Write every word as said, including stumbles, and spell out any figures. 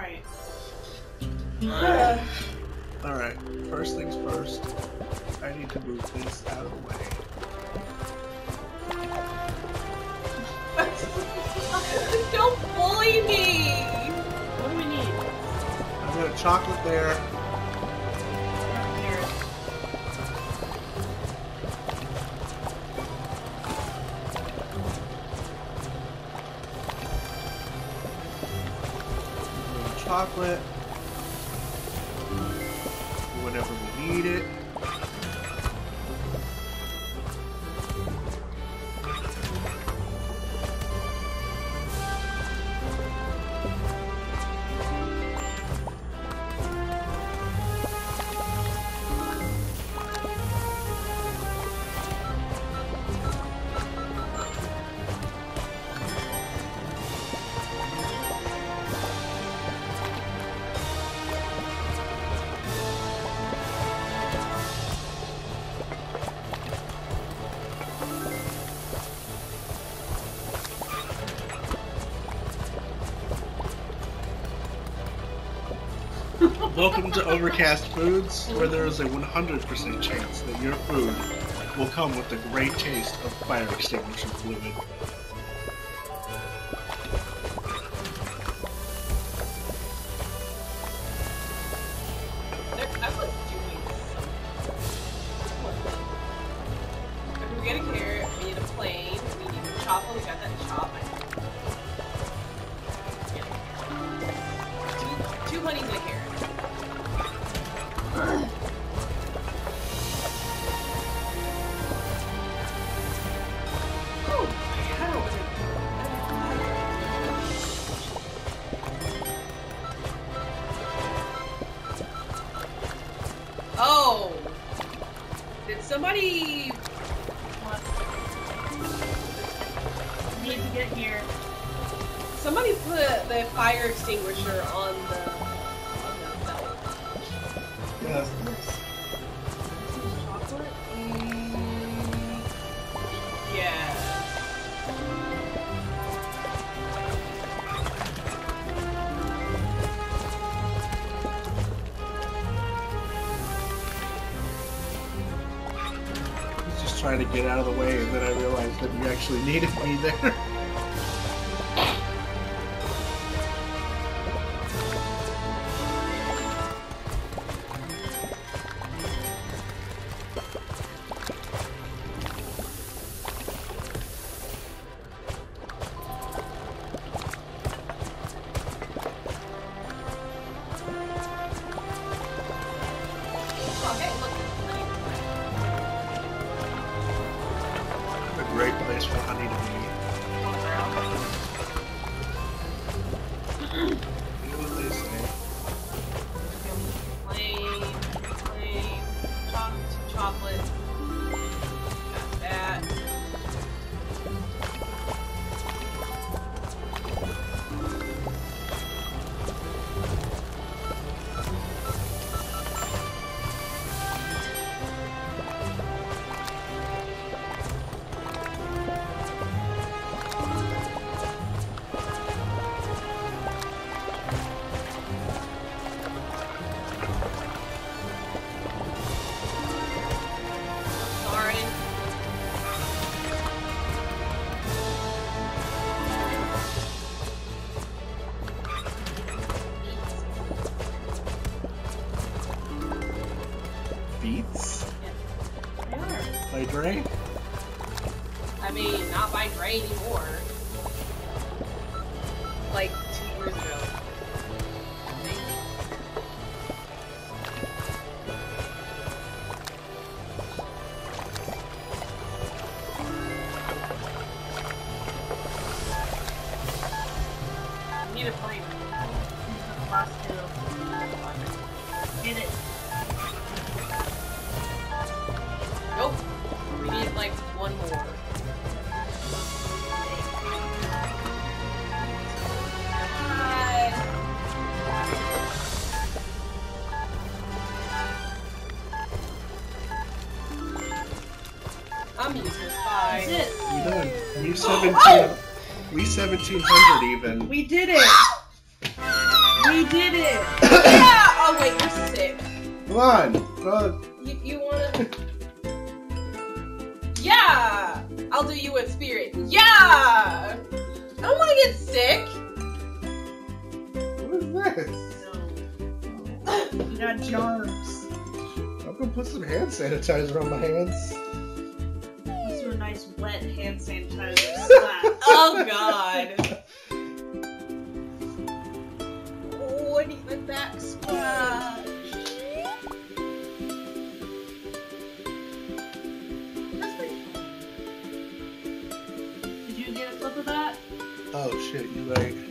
Alright. Alright. Alright, first things first. I need to move this out of the way. Don't bully me! What do we need? I've got a chocolate there. Here. Chocolate whenever we need it. Welcome to Overcast Foods, where there is a one hundred percent chance that your food will come with the great taste of fire extinguisher fluid. I was doing something. If we get a carrot, we need a plane, we need a chopper, we got that chop. Two, two honeys and a carrot. Oh! Did somebody... What? Need to get here. Somebody put the fire extinguisher on the... on the belt. Yeah. Chocolate? Mm, yeah. Just trying to get out of the way, and then I realized that you actually needed me there. Great place for honey to be. You know what they say. Plain, plain, chocolate, two chocolate. Got that. Sorry. Beets? They are. By Dre? I mean, not by Dre anymore. Like two years ago. Maybe. We need a plane. Last two. Get it. Nope. We need like one more. God. I'm useless. Bye. That's it. We done. We seventeen. Oh! We seventeen hundred even. We did it. We We did it! Yeah! Oh wait, you're sick. Come on. Uh, You, you wanna... Yeah! I'll do you in spirit. Yeah! I don't wanna get sick. what is this? No. You got germs. I'm gonna put some hand sanitizer on my hands. These are a nice wet hand sanitizer slap. Oh god. Oh, I need my back splash. That's pretty fun. Did you get a clip of that? Oh shit, you right.